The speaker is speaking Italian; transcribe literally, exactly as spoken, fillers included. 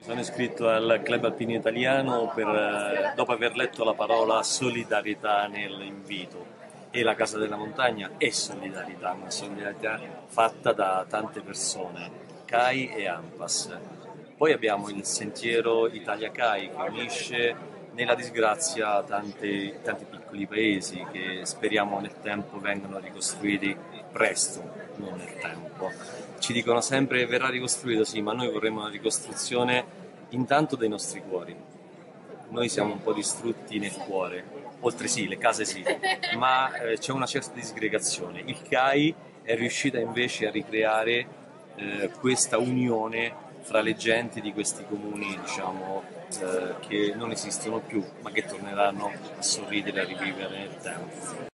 Sono iscritto al Club Alpino Italiano per, eh, dopo aver letto la parola solidarietà nell'invito. E la Casa della Montagna è solidarietà, una solidarietà fatta da tante persone, C A I e ANPAS. Poi abbiamo il Sentiero Italia C A I che unisce nella disgrazia tanti, tanti piccoli paesi che speriamo nel tempo vengano ricostruiti presto, non nel tempo. Ci dicono sempre che verrà ricostruito, sì, ma noi vorremmo una ricostruzione intanto dei nostri cuori. Noi siamo un po' distrutti nel cuore, oltre sì, le case sì, ma eh, c'è una certa disgregazione. Il C A I è riuscita invece a ricreare eh, questa unione fra le genti di questi comuni, diciamo, eh, che non esistono più, ma che torneranno a sorridere e a rivivere nel tempo.